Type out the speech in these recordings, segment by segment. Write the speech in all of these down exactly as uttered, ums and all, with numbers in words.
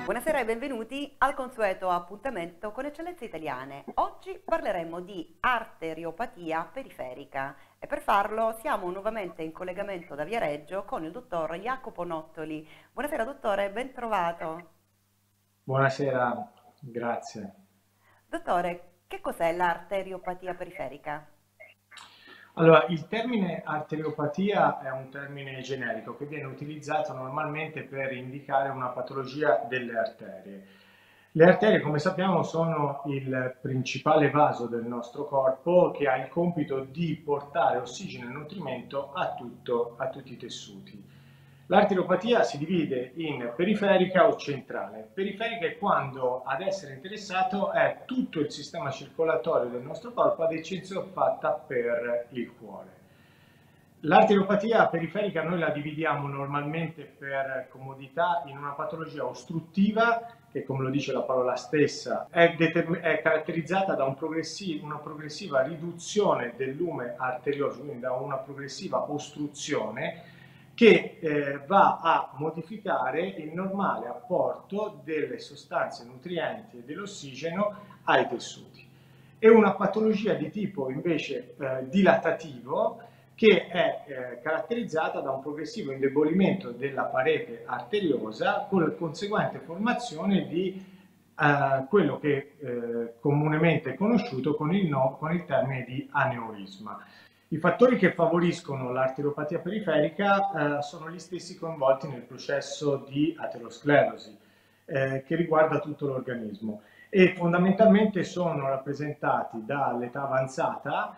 Buonasera e benvenuti al consueto appuntamento con Eccellenze Italiane. Oggi parleremo di arteriopatia periferica e per farlo siamo nuovamente in collegamento da Viareggio con il dottor Jacopo Nottoli. Buonasera dottore, ben trovato. Buonasera, grazie. Dottore, che cos'è l'arteriopatia periferica? Allora, il termine arteriopatia è un termine generico che viene utilizzato normalmente per indicare una patologia delle arterie. Le arterie, come sappiamo, sono il principale vaso del nostro corpo che ha il compito di portare ossigeno e nutrimento a, tutto, a tutti i tessuti. L'arteriopatia si divide in periferica o centrale. Periferica è quando ad essere interessato è tutto il sistema circolatorio del nostro corpo, ad eccezione fatta per il cuore. L'arteriopatia periferica noi la dividiamo normalmente per comodità in una patologia ostruttiva, che come lo dice la parola stessa, è, è caratterizzata da un progressiv una progressiva riduzione del lume arterioso, quindi da una progressiva ostruzione, che eh, va a modificare il normale apporto delle sostanze nutrienti e dell'ossigeno ai tessuti. È una patologia di tipo invece eh, dilatativo che è eh, caratterizzata da un progressivo indebolimento della parete arteriosa con la conseguente formazione di eh, quello che eh, comunemente è conosciuto con il, no, con il termine di aneurisma. I fattori che favoriscono l'arteriopatia periferica eh, sono gli stessi coinvolti nel processo di aterosclerosi, eh, che riguarda tutto l'organismo e fondamentalmente sono rappresentati dall'età avanzata,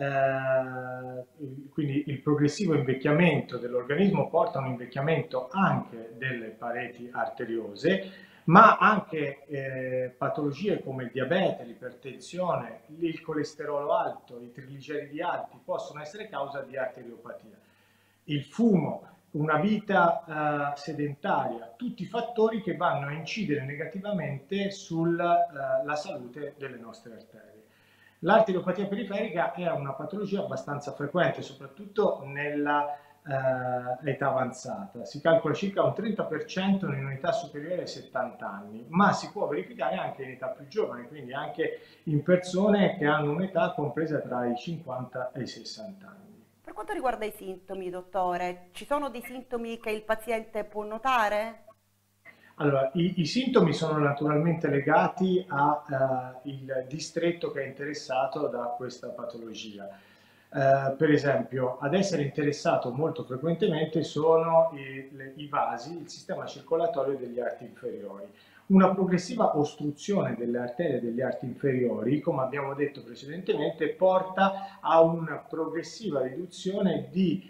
eh, quindi il progressivo invecchiamento dell'organismo porta a un invecchiamento anche delle pareti arteriose, ma anche eh, patologie come il diabete, l'ipertensione, il colesterolo alto, i trigliceridi alti possono essere causa di arteriopatia. Il fumo, una vita eh, sedentaria, tutti fattori che vanno a incidere negativamente sulla eh, salute delle nostre arterie. L'arteriopatia periferica è una patologia abbastanza frequente, soprattutto nella eh, età avanzata. Si calcola circa un trenta per cento in un'età superiore ai settanta anni, ma si può verificare anche in età più giovani, quindi anche in persone che hanno un'età compresa tra i cinquanta e i sessanta anni. Per quanto riguarda i sintomi, dottore, ci sono dei sintomi che il paziente può notare? Allora, i, i sintomi sono naturalmente legati al uh, distretto che è interessato da questa patologia. Uh, per esempio, ad essere interessato molto frequentemente sono i, le, i vasi, il sistema circolatorio degli arti inferiori. Una progressiva ostruzione delle arterie degli arti inferiori, come abbiamo detto precedentemente, porta a una progressiva riduzione di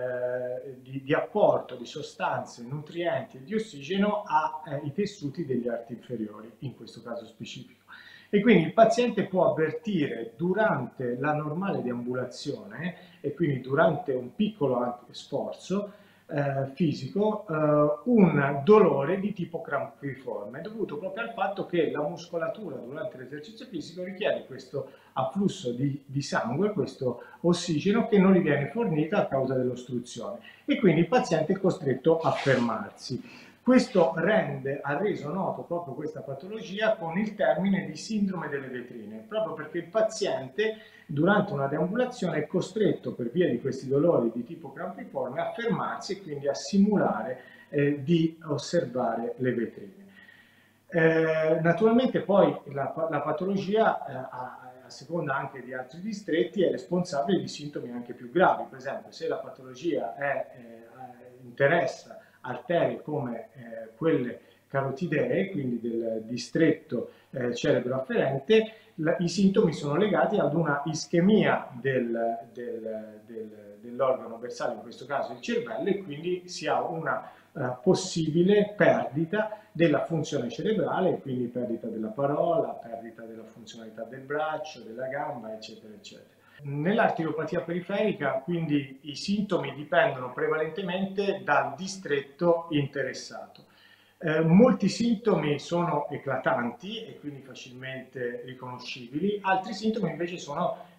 Eh, di, di apporto di sostanze, nutrienti e di ossigeno ai eh, tessuti degli arti inferiori, in questo caso specifico. E quindi il paziente può avvertire durante la normale deambulazione e quindi durante un piccolo sforzo eh, fisico eh, un dolore di tipo crampiforme dovuto proprio al fatto che la muscolatura durante l'esercizio fisico richiede questo afflusso di, di sangue, questo ossigeno che non gli viene fornito a causa dell'ostruzione e quindi il paziente è costretto a fermarsi. Questo rende, ha reso noto proprio questa patologia con il termine di sindrome delle vetrine, proprio perché il paziente durante una deambulazione è costretto per via di questi dolori di tipo crampiforme a fermarsi e quindi a simulare eh, di osservare le vetrine. Eh, naturalmente poi la, la patologia eh, a, a seconda anche di altri distretti è responsabile di sintomi anche più gravi, per esempio se la patologia è, eh, interessa arterie come eh, quelle carotidee, quindi del distretto eh, cerebro afferente, la, i sintomi sono legati ad una ischemia del, del, del, dell'organo bersaglio, in questo caso il cervello, e quindi si ha una uh, possibile perdita della funzione cerebrale, quindi perdita della parola, perdita della funzionalità del braccio, della gamba, eccetera, eccetera. Nell'arteriopatia periferica, quindi, i sintomi dipendono prevalentemente dal distretto interessato. Eh, molti sintomi sono eclatanti e quindi facilmente riconoscibili, altri sintomi invece sono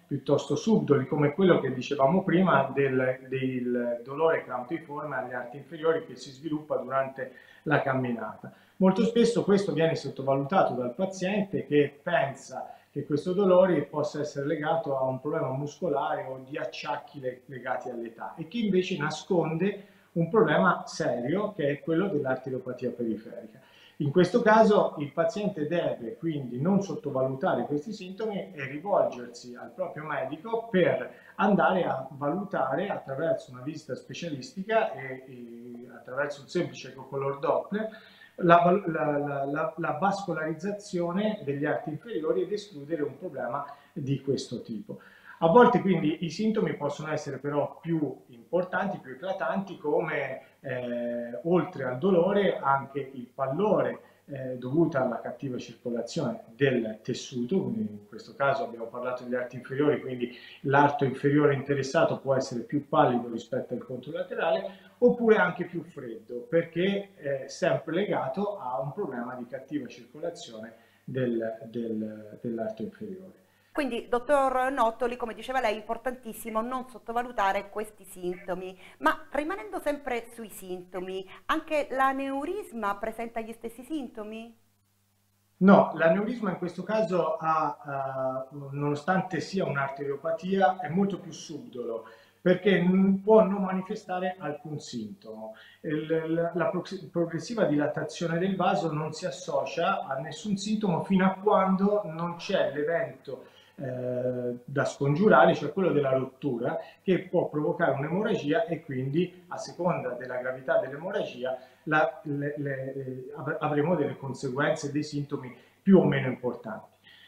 piuttosto subdoli, come quello che dicevamo prima del, del dolore crampiforme alle arti inferiori che si sviluppa durante la camminata. Molto spesso questo viene sottovalutato dal paziente, che pensa che questo dolore possa essere legato a un problema muscolare o di acciacchi legati all'età, e che invece nasconde un problema serio, che è quello dell'arteriopatia periferica. In questo caso il paziente deve quindi non sottovalutare questi sintomi e rivolgersi al proprio medico per andare a valutare attraverso una visita specialistica e, e attraverso un semplice ecocolor Doppler la, la, la, la, la vascolarizzazione degli arti inferiori ed escludere un problema di questo tipo. A volte quindi i sintomi possono essere però più importanti, più eclatanti, come eh, oltre al dolore anche il pallore eh, dovuto alla cattiva circolazione del tessuto, quindi in questo caso abbiamo parlato degli arti inferiori, quindi l'arto inferiore interessato può essere più pallido rispetto al controlaterale, oppure anche più freddo, perché è sempre legato a un problema di cattiva circolazione del, del, dell'arto inferiore. Quindi, dottor Nottoli, come diceva lei, è importantissimo non sottovalutare questi sintomi, ma rimanendo sempre sui sintomi, anche l'aneurisma presenta gli stessi sintomi? No, l'aneurisma in questo caso, ha, uh, nonostante sia un'arteriopatia, è molto più subdolo, perché può non manifestare alcun sintomo. Il, la progressiva dilatazione del vaso non si associa a nessun sintomo fino a quando non c'è l'evento eh, da scongiurare, cioè quello della rottura, che può provocare un'emorragia, e quindi a seconda della gravità dell'emorragia la, le, le, avremo delle conseguenze, dei sintomi più o meno importanti.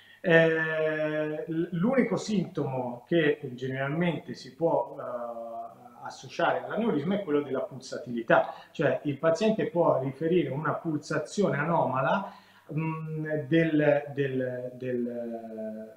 Eh, l'unico sintomo che generalmente si può eh, associare all'aneurisma è quello della pulsatilità, cioè il paziente può riferire una pulsazione anomala mh, del, del, del,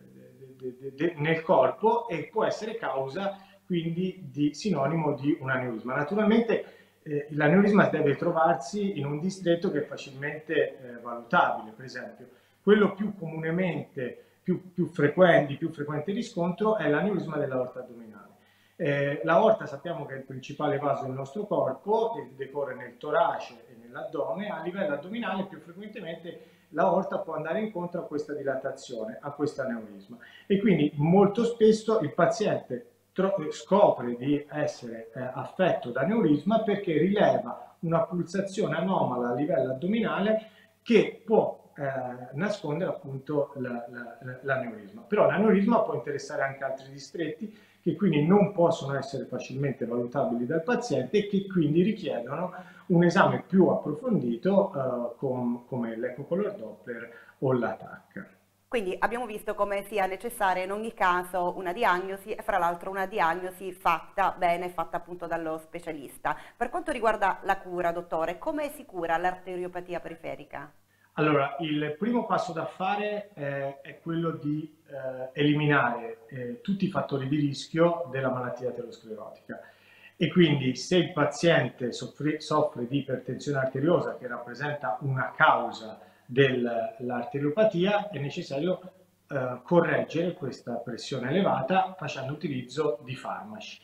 de, de, de, nel corpo, e può essere causa quindi di sinonimo di un aneurisma. Naturalmente eh, l'aneurisma deve trovarsi in un distretto che è facilmente eh, valutabile. Per esempio, quello più comunemente, più, più frequente, di più frequente riscontro è l'aneurisma dell'aorta addominale. Eh, l'aorta sappiamo che è il principale vaso del nostro corpo, che decorre nel torace e nell'addome. A livello addominale più frequentemente l'aorta può andare incontro a questa dilatazione, a questo aneurisma, e quindi molto spesso il paziente scopre di essere eh, affetto da aneurisma perché rileva una pulsazione anomala a livello addominale che può Eh, nascondere appunto l'aneurisma. Però l'aneurisma può interessare anche altri distretti, che quindi non possono essere facilmente valutabili dal paziente e che quindi richiedono un esame più approfondito eh, com, come l'ecocolor Doppler o la T A C. Quindi abbiamo visto come sia necessaria in ogni caso una diagnosi, e fra l'altro una diagnosi fatta bene, fatta appunto dallo specialista. Per quanto riguarda la cura, dottore, come si cura l'arteriopatia periferica? Allora, il primo passo da fare eh, è quello di eh, eliminare eh, tutti i fattori di rischio della malattia aterosclerotica, e quindi se il paziente soffre, soffre di ipertensione arteriosa, che rappresenta una causa dell'arteriopatia, è necessario eh, correggere questa pressione elevata facendo utilizzo di farmaci.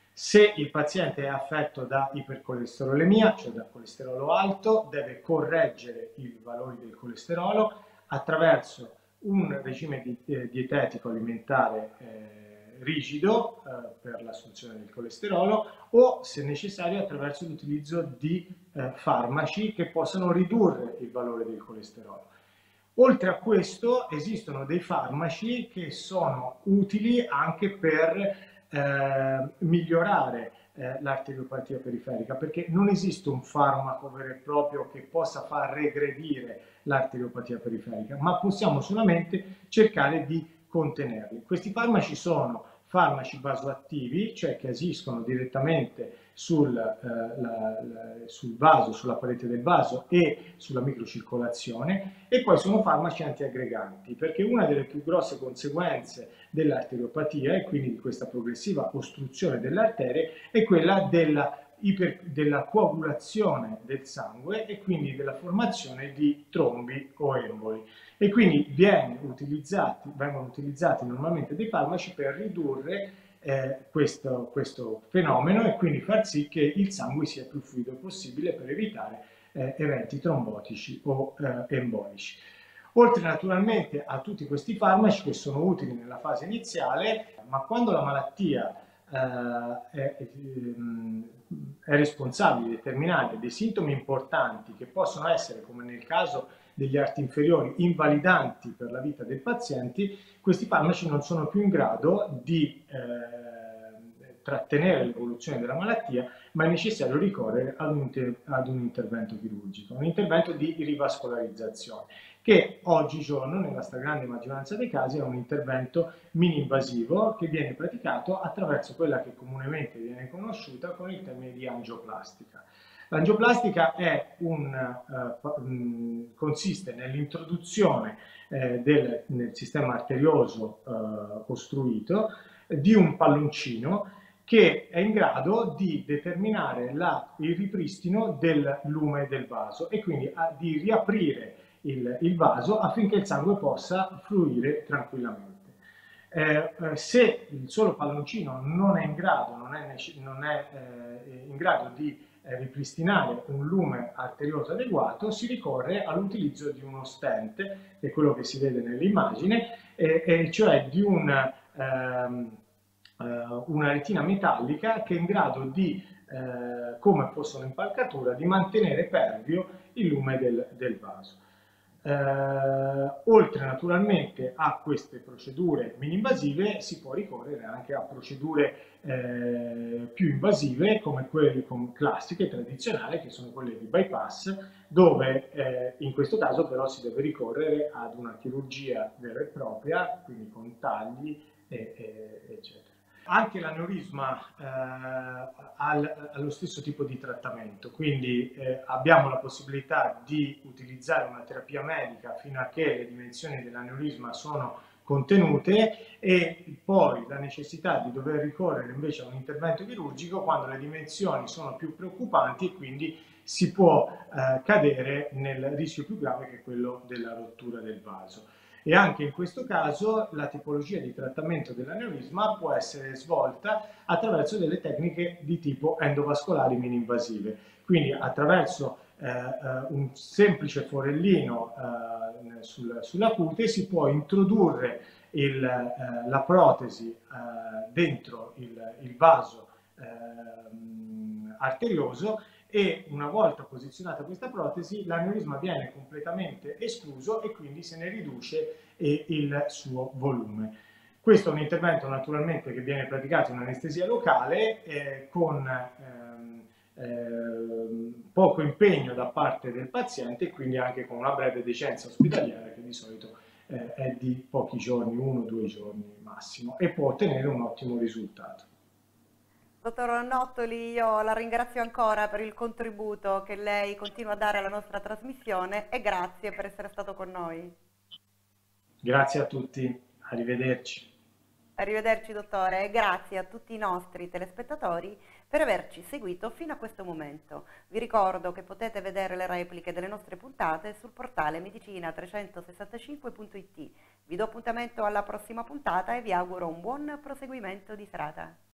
Se il paziente è affetto da ipercolesterolemia, cioè da colesterolo alto, deve correggere i valori del colesterolo attraverso un regime di, eh, dietetico alimentare eh, rigido eh, per l'assunzione del colesterolo, o, se necessario, attraverso l'utilizzo di eh, farmaci che possano ridurre il valore del colesterolo. Oltre a questo esistono dei farmaci che sono utili anche per Eh, migliorare eh, l'arteriopatia periferica, perché non esiste un farmaco vero e proprio che possa far regredire l'arteriopatia periferica, ma possiamo solamente cercare di contenerli. Questi farmaci sono farmaci vasoattivi, cioè che agiscono direttamente sul, eh, la, la, sul vaso, sulla parete del vaso e sulla microcircolazione, e poi sono farmaci antiaggreganti, perché una delle più grosse conseguenze dell'arteriopatia, e quindi di questa progressiva ostruzione delle arterie, è quella della iper, della coagulazione del sangue e quindi della formazione di trombi o emboli. E quindi viene utilizzati, vengono utilizzati normalmente dei farmaci per ridurre eh, questo, questo fenomeno e quindi far sì che il sangue sia più fluido possibile per evitare eh, eventi trombotici o eh, embolici. Oltre naturalmente a tutti questi farmaci che sono utili nella fase iniziale, ma quando la malattia eh, è, è responsabile di determinare dei sintomi importanti che possono essere, come nel caso degli arti inferiori, invalidanti per la vita dei pazienti, questi farmaci non sono più in grado di eh, trattenere l'evoluzione della malattia, ma è necessario ricorrere ad un, ad un intervento chirurgico, un intervento di rivascolarizzazione, che oggigiorno, nella stragrande maggioranza dei casi, è un intervento mini-invasivo che viene praticato attraverso quella che comunemente viene conosciuta con il termine di angioplastica. L'angioplastica è un, uh, consiste nell'introduzione eh, del, nel sistema arterioso uh, ostruito di un palloncino che è in grado di determinare la, il ripristino del lume del vaso e quindi a, di riaprire il, il vaso affinché il sangue possa fluire tranquillamente. Eh, eh, se il solo palloncino non è in grado, non è, non è eh, in grado di eh, ripristinare un lume arterioso adeguato, si ricorre all'utilizzo di uno stent, che è quello che si vede nell'immagine, eh, eh, cioè di un, ehm, eh, una retina metallica che è in grado di, eh, come fosse un'impalcatura, di mantenere pervio il lume del, del vaso. Eh, oltre naturalmente a queste procedure mini-invasive si può ricorrere anche a procedure eh, più invasive come quelle com classiche, tradizionali, che sono quelle di bypass, dove eh, in questo caso però si deve ricorrere ad una chirurgia vera e propria, quindi con tagli e, e, eccetera. Anche l'aneurisma eh, ha lo stesso tipo di trattamento, quindi eh, abbiamo la possibilità di utilizzare una terapia medica fino a che le dimensioni dell'aneurisma sono contenute e poi la necessità di dover ricorrere invece a un intervento chirurgico quando le dimensioni sono più preoccupanti e quindi si può eh, cadere nel rischio più grave che è quello della rottura del vaso. E anche in questo caso la tipologia di trattamento dell'aneurisma può essere svolta attraverso delle tecniche di tipo endovascolari mini-invasive, quindi attraverso eh, un semplice forellino eh, sul, sulla cute si può introdurre il, eh, la protesi eh, dentro il, il vaso eh, arterioso e una volta posizionata questa protesi l'aneurisma viene completamente escluso e quindi se ne riduce il suo volume. Questo è un intervento naturalmente che viene praticato in anestesia locale eh, con ehm, eh, poco impegno da parte del paziente e quindi anche con una breve decenza ospedaliera che di solito eh, è di pochi giorni, uno o due giorni massimo, e può ottenere un ottimo risultato. Dottor Nottoli, io la ringrazio ancora per il contributo che lei continua a dare alla nostra trasmissione e grazie per essere stato con noi. Grazie a tutti, arrivederci. Arrivederci dottore e grazie a tutti i nostri telespettatori per averci seguito fino a questo momento. Vi ricordo che potete vedere le repliche delle nostre puntate sul portale medicina trecentosessantacinque punto it. Vi do appuntamento alla prossima puntata e vi auguro un buon proseguimento di serata.